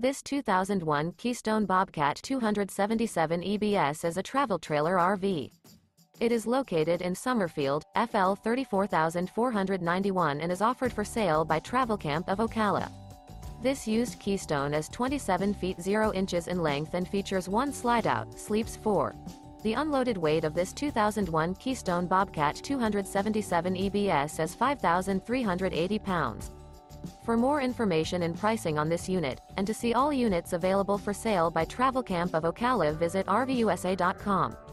This 2001 Keystone Bobcat 277 EBS is a travel trailer RV. It is located in Summerfield, FL 34491 and is offered for sale by Travelcamp of Ocala. This used Keystone is 27 feet 0 inches in length and features one slideout, sleeps 4. The unloaded weight of this 2001 Keystone Bobcat 277 EBS is 5,380 pounds. For more information and pricing on this unit, and to see all units available for sale by Travelcamp of Ocala, visit RVUSA.com.